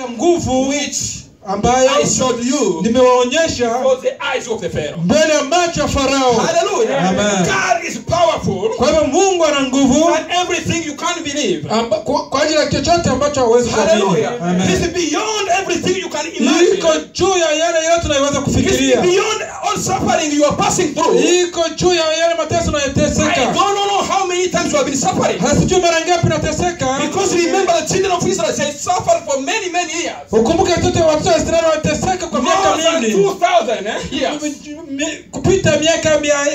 nguvu which ambayo I showed you nimewaonyesha for the eyes of the Pharaoh. mbele ya macho ya Farao. Hallelujah. Amen. God is powerful. Kwa hivyo Mungu ana nguvu And everything you can't believe. kwa ajili ya chochote ambacho hauwezi kuamini. Hallelujah. Amen. He's beyond everything you can imagine. Iko juu ya yale yote unayoweza He's kufikiria. beyond all suffering you are passing through. Iko juu ya yale mateso I unayoteseka. don't know how many times you have been suffering. Hasijui mara ngapi unateseka. Because remember the children of Israel, they suffered for many years. Ukumbuke watoto wa Israeli wanateseka kwa miaka More than mingi. 2,000 years. Kupita miaka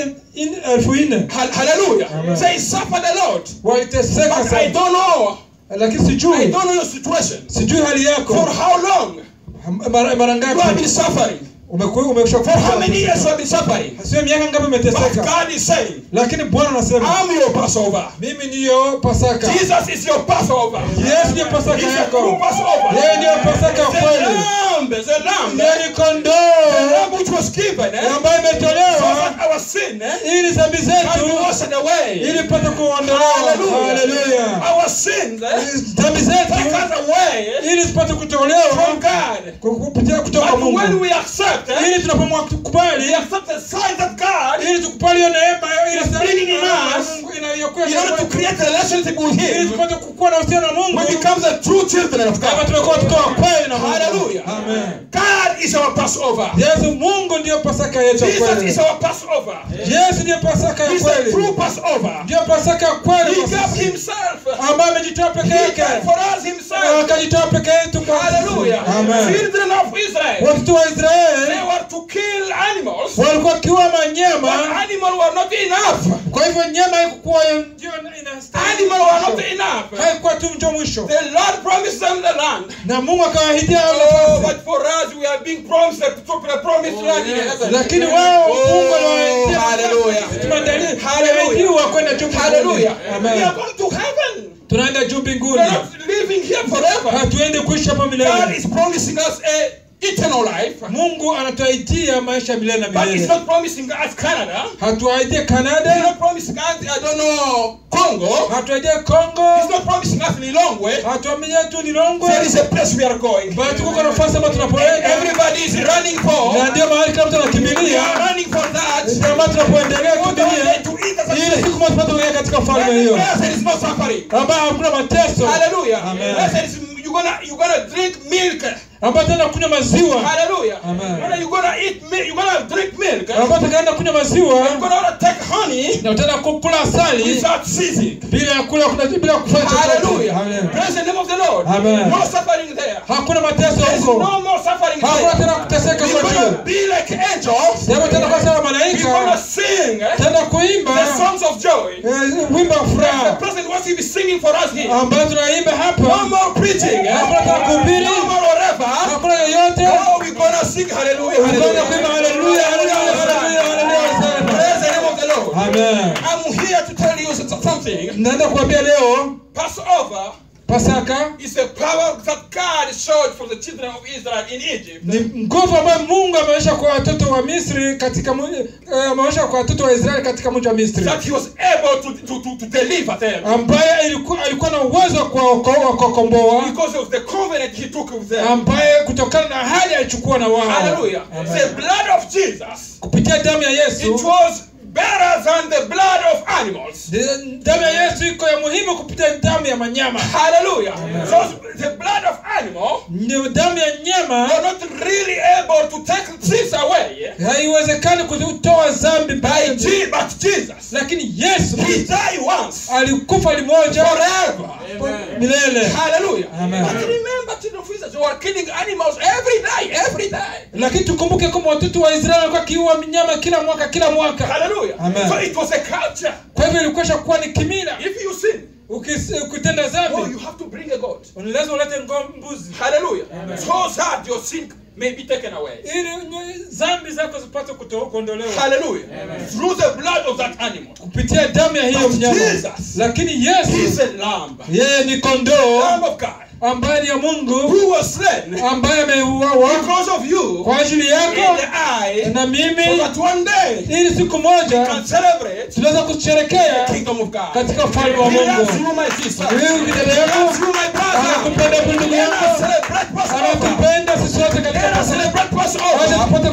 4,000. Hallelujah. They suffered a lot. Waliteseka But I sana. don't know. Lakini I sijui. don't know your situation. Sijui hali yako. For how long Mara you have ngapi been suffering? umeshakufa. For how many years you have been suffering? Sio miaka ngapi But umeteseka. God is saying, Lakini Bwana anasema, I'm your Passover. mimi ndiyo Pasaka. Jesus is your Passover. Yesu ndiyo Pasaka He's a yako. true Passover. Yeye ndiyo Pasaka ya kweli. The lamb. Yeye ni The kondoo lamb which was given. ambaye So imetolewa that our sin ili dhambi can be zetu washed away. ili pate kuondolewa. Haleluya. Our sins Dhambi zetu take us away ili zipate kutolewa from God. kupitia kutoka But when Mungu. we accept, Ili tunapomkubali, we accept the sign that God, ili tukubali hiyo neema ile bringing in us, Mungu inayokuwa in order to create a relationship with ili Him, tupate kuwa na uhusiano na Mungu. we become the true children of Kama God. tumekuwa watoto wa kweli na Mungu. Hallelujah. Amen. God is our Passover. Yesu Mungu ndiyo Pasaka yetu ya Jesus kweli. is our Passover. Yesu ndiyo Pasaka ya He's the kweli. true Passover. Ndiyo Pasaka ya kweli. He kwa gave sisi. Himself. Ambaye amejitoa peke He yake. died for us Himself. Akajitoa peke yetu kwa sisi. Hallelujah. Amen. Children of Israel, Watoto wa they Israeli were to kill animals, walikuwa kiwa but manyama. animals were not enough. Kwa hivyo nyama haikuwa ndio inastahili. Animals were not enough. Haikuwa tu ndio mwisho. The Lord promised them the land. Na Mungu akawaahidia hao Oh, nafasi. but for us, we are being promised the promised land in heaven. Lakini wao Mungu aliwaahidia. Hallelujah. Tumeahidiwa kwenda juu mbinguni. Hallelujah. Amen. We are going to heaven. Tunaenda juu We mbinguni. are not living here forever. Hatuende kuishi hapa God milele. is promising us a eternal life, Mungu anatuahidia maisha milele na but He's milele. not promising us Canada. Hatuahidia He's Canada, not promising us, I don't know, Congo. hatuahidia He's Kongo, not promising us Lilongwe. hatuaminia tu Lilongwe. There is a place we are going. Bali tuko nafasi ambayo And tunapoenda. everybody is running for. Na ndio mahali kila mtu We anakimbilia. are running for that. Ndio maana tunapoendelea What are kukimbilia. they to eat as a Ili slave? siku moja tupate kuingia katika ufalme Where hiyo. there is no suffering. Ambapo hakuna mateso. Hallelujah. Amen. Where there is, you're gonna drink milk. Ambapo tena kunywa maziwa. Hallelujah. Amen. Whether you're gonna eat milk, you're gonna drink milk. Ambapo tutaenda kunywa maziwa. You're gonna take honey Na utaenda kukula asali without ceasing. bila kula bila kufanya chochote. Hallelujah. Amen. Praise the name of the Lord. Amen. No suffering there. Hakuna mateso There is huko. no more suffering Hakuna there. tena kuteseka We're kwa gonna juu. be like angels. Sema tena kwa sababu We're gonna malaika sing tena the kuimba songs of joy. wimbo wa The furaha President wants to be singing for us here. ambayo tunaimba No hapa. more preaching. Hakuna tena kuhubiri. No more whatever. Hakuna yoyote. Oh, we're gonna sing hallelujah. Tunaenda kuimba haleluya, haleluya, haleluya, haleluya sana. Praise the name of the Lord. Amen. I'm here to tell you something. Naenda kuambia leo Passover Pasaka is a power that God showed for the children of Israel in Egypt. ni nguvu ambayo Mungu ameonyesha kwa watoto wa Misri katika ameonyesha kwa watoto wa Israeli katika mji wa Misri. That He was able to deliver them. Ambaye alikuwa na uwezo wa kuwakomboa. Because of the covenant He took with them. Ambaye kutokana na ahadi alichukua na wao. Hallelujah. Amen. The blood of Jesus, Kupitia damu ya Yesu. it was better than the blood of animals. Damu ya Yesu iko ya muhimu kupitia damu ya manyama. Hallelujah. So the blood of animal Ndio damu ya nyama are not really able to take sins away. haiwezekani kutoa dhambi But Jesus, lakini Yesu He died once alikufa limoja forever. milele. Hallelujah. Amen. But remember, children of Israel, they were killing animals every day. Lakini tukumbuke kama watoto wa Israeli walikuwa kiua mnyama kila mwaka. Hallelujah. Amen. So it was a culture. Kwa hivyo ilikuwa kuwa ni kimila. If you sin, Ukitenda dhambi, you have to bring a goat. lazima ulete mbuzi. Hallelujah. So that your sin may be taken away. Ili dhambi zako zipate kuondolewa. Hallelujah. Through the blood of that animal. Kupitia damu ya hiyo mnyama. Jesus, Lakini He Yesu is a lamb. yeye ni kondoo Lamb of God. ambaye ni ya Mungu Who was slain ambaye ameuawa because of you kwa ajili in yako the eye, na so mimi, that one day ili siku moja can celebrate tunaweza kusherehekea the kingdom of God. katika ufalme wa He loves Mungu. you, my sister. Wewe kijana He loves yangu you, my brother. anakupenda ndugu Let us yako, celebrate Passover.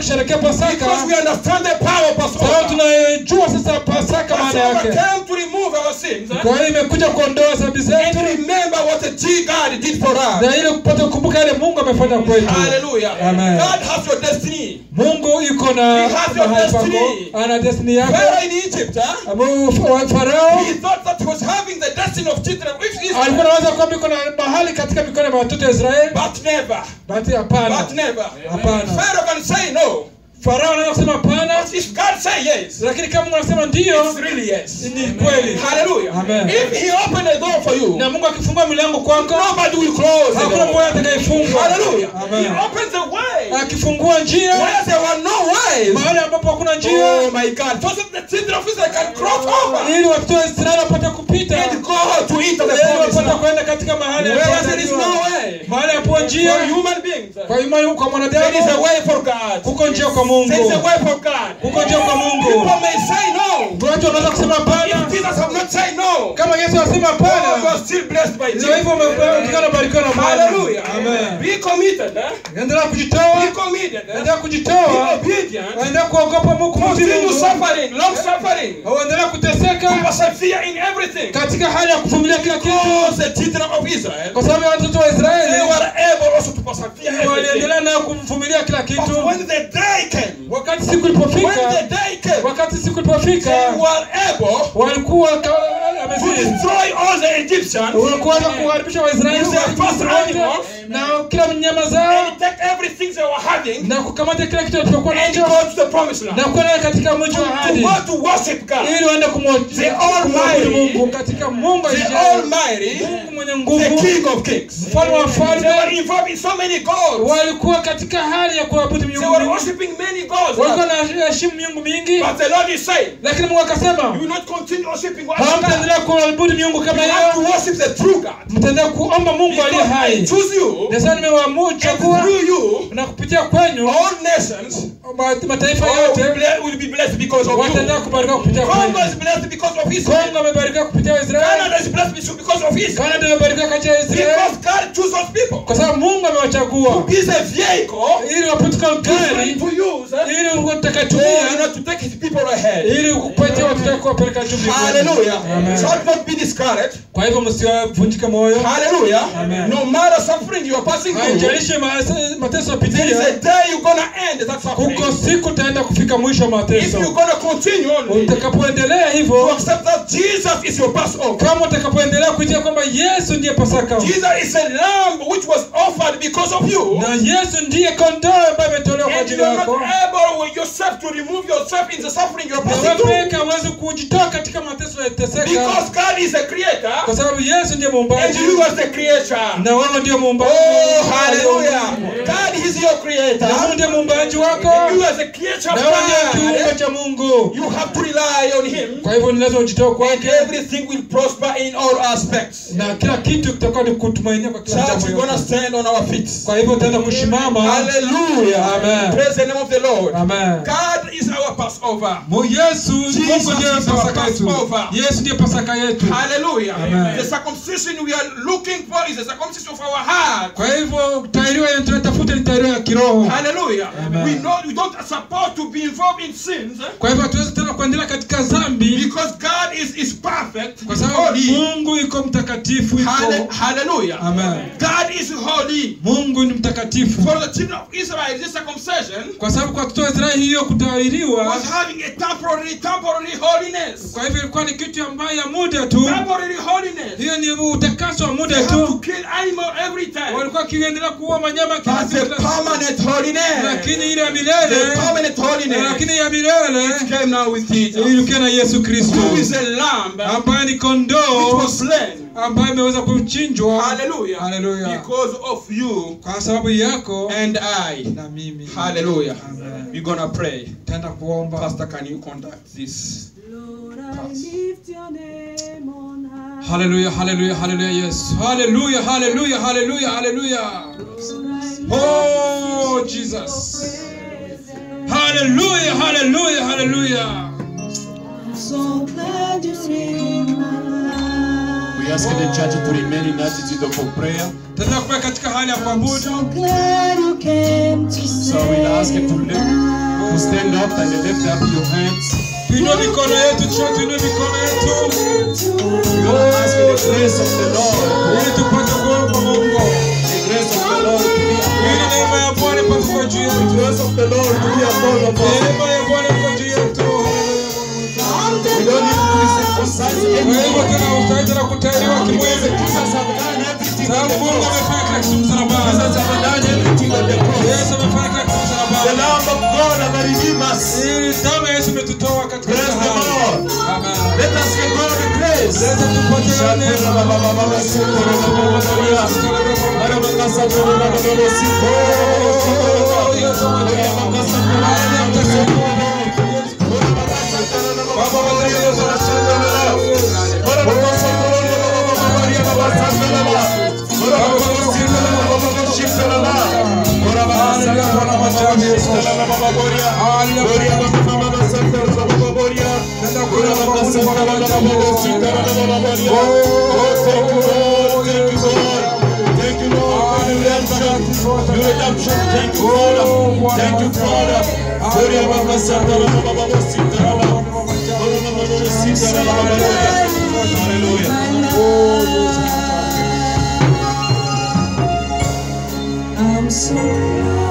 tukisherehekea Pasaka, because we understand the power of sababu Passover. tunajua sasa Pasaka maana Passover yake. came to remove our sins Kwa hiyo imekuja kuondoa dhambi and zetu remember what the God did for us. na ili kupata kukumbuka yale Mungu amefanya kwetu. Hallelujah. Amen. God has your destiny. Mungu yuko na He has your mahali pako, destiny. ana destiny yako. Pharaoh in Egypt, Farao he thought that he was having the destiny of children of alikuwa Israel. anawaza kwamba yuko na mahali katika mikono ya watoto wa Israeli, But never. basi hapana. But never. Hapana. Pharaoh can say no. Farao anaweza kusema hapana, But if God say yes, lakini kama Mungu anasema ndio, it's really yes. ni kweli. Hallelujah. Amen. If he opened a door for you, Na Mungu akifungua milango kwako, nobody will close the hakuna door. mmoja atakayefungwa. Hallelujah. Amen. He opens a way Akifungua njia where there were no ways. mahali ambapo hakuna njia, Oh my God. So that the children of Israel can cross over ili watoto wa Israeli wapate kupita, and go to eat the ili promised wapate land. kwenda katika mahali Where there is no ambapo way. mahali hapo njia For human beings, kwa imani kwa there is a mwanadamu, way for God. huko njia kwa There is a Mungu, way for God. huko njia kwa Mungu. People may say no. Watu wanaweza kusema If hapana, Jesus have not said no, kama Yesu anasema you hapana, are still blessed by ndio hivyo Jesus. umepatikana barikiwa na Mungu. Hallelujah. Amen. Be committed. Endelea Be kujitoa, committed. endelea Be kujitoa, obedient. endelea kuogopa Mungu, kumtii Continue Mungu, suffering, long suffering. endelea kuteseka Persevere in everything. katika hali ya kuvumilia kila kitu, Because the children of Israel, kwa sababu watoto wa they Israeli were able also to persevere everything. waliendelea nayo kuvumilia kila But kitu. when the day came, Wakati siku when ilipofika, the day came, wakati siku they ilipofika, were able walikuwa to destroy all the Egyptians walikuwa kuharibisha Waisraeli with their first animals na kila mnyama zao and take everything they were having na kukamata kila kitu walichokuwa and nacho go to the promised land. na kwenda katika mji wa To ahadi, go to worship God. ili waende The kumwabudu Almighty, Mungu katika Mungu the aishiye, Almighty, Mungu mwenye the nguvu, King of Kings. mfalme wa They were falme. involved in so many gods. Walikuwa katika hali ya kuabudu They miungu were mingi, worshiping many gods. walikuwa wanaheshimu miungu mingi, But the Lord is saying, lakini Mungu akasema you will not continue worshiping one God. hamtaendelea kuabudu miungu kama You have to hiyo, worship the true God. mtaendelea kuomba Mungu aliye Because I hai. choose you, Sasa nimewaamua and chagua through you, na kupitia kwenyu all nations mataifa all yote will be blessed because of wataendelea you. kubarikiwa kupitia Congo kwenu. is blessed because of Israel. Kongo amebarikiwa kupitia Israeli, Canada is blessed because of Israel. Canada imebarikiwa kati ya Israeli, Because God chose those people. kwa sababu Mungu amewachagua He is a vehicle ili wapate gari, to use ili in utakatumia, order to take his people ahead. ili kupatia watu kuwapeleka juu mbinguni. Hallelujah. Amen. So not be discouraged. Kwa hivyo msivunjike moyo. Hallelujah. Amen. No matter suffering you are passing through, Haijalishi mateso there is yapitia, a day you're gonna end that suffering. huko siku utaenda kufika mwisho wa If mateso. you're gonna continue on, Utakapoendelea to hivyo, accept that Jesus is your Passover. kama utakapoendelea kuitia kwamba Yesu ndiye Pasaka, Jesus is a lamb which was offered because of you. na Yesu ndiye kondoo ambaye ametolewa kwa And ajili you are not yako, able with yourself to remove yourself in the suffering you're na passing wewe through. pekee huwezi kujitoa katika mateso ya teseka, Because God is a creator kwa sababu Yesu ndiye and muumbaji you are the creator. na wewe ndiye muumbaji. Oh, hallelujah. God is your creator. Na Mungu ndiye muumbaji wako, You are the creature na wewe ndiye of kiumbe God. cha Mungu. You have to rely on Him. Kwa hivyo ni lazima ujitoe And kwake, everything will prosper in all aspects. na kila kitu kitakuwa ni kutumainia kwa kila Church, jambo we're going to yote. stand on our feet. Kwa hivyo utaenda kusimama. Hallelujah. Amen. Praise the name of the Lord. Amen. God is our Passover. Yesu, Mungu ndiye is our Pasaka yetu. Passover. Yesu ndiye Pasaka yetu. Hallelujah. Amen. The circumcision we are looking for is the circumcision of our heart. Kwa hivyo tairiwa tunatafuta ni tairiwa ya kiroho. Hallelujah. Amen. We don't support to be involved in sins Kwa hivyo hatuwezi tena kuendelea katika dhambi, because God is perfect. kwa He's sababu holy. Mungu iko mtakatifu iko. Hallelujah. Amen. God is holy. Mungu ni mtakatifu. For the children of Israel, this circumcision Kwa sababu kwa watoto wa Israeli hiyo kutahiriwa, was having a temporary holiness. kwa hivyo ilikuwa ni kitu ambayo ya muda tu. Temporary holiness. Hiyo ni utakaso wa They muda have to tu. kill animal every time. Walikuwa kiendelea kuua wanyama kila But the siku, permanent holiness. lakini ile ya The milele, permanent holiness lakini ya milele came now with Jesus, ilikuwa na Yesu Kristo, who is a lamb ambaye ni which kondoo was slain. ambaye ameweza kuchinjwa. Hallelujah. Hallelujah. Because of you Kwa sababu yako and I. na mimi. Hallelujah. Amen. We're gonna pray. Tenda kuomba. Pastor, can you conduct this? Lord, I lift your name on high. Hallelujah, hallelujah, hallelujah, yes. Hallelujah, hallelujah, hallelujah, hallelujah. Oh, Jesus. Hallelujah, hallelujah, hallelujah. I'm so glad you're in my life. We We ask the church to remain in attitude of prayer. Tena kuwa katika hali ya kuabudu. Glad you came to So we'll ask you to stand up and lift up your hands. Tuinue mikono yetu, tuinue mikono yetu. We'll ask the grace of the Lord. Ili tupate kuomba Mungu. The grace of the Lord to be upon Ili us. neema ya Bwana ipate kuwa juu yetu. The grace of the Lord to be upon us. Neema ya Bwana iko juu yetu. We don't need to circumcise Kwa hivyo anyone. tena ustahili tena kutahiriwa kimwili. Jesus have done everything on Sababu the Mungu cross. amefanya kila kitu msalabani. Jesus have done everything on the cross. Yesu amefanya kila kitu The msalabani. Lamb of God have redeemed us. Ili damu ya Yesu imetutoa katika Praise the hali. Lord. Amen. Let us give God the praise. Sasa tupate neema. Thank you, Father. Hallelujah. I'm so glad.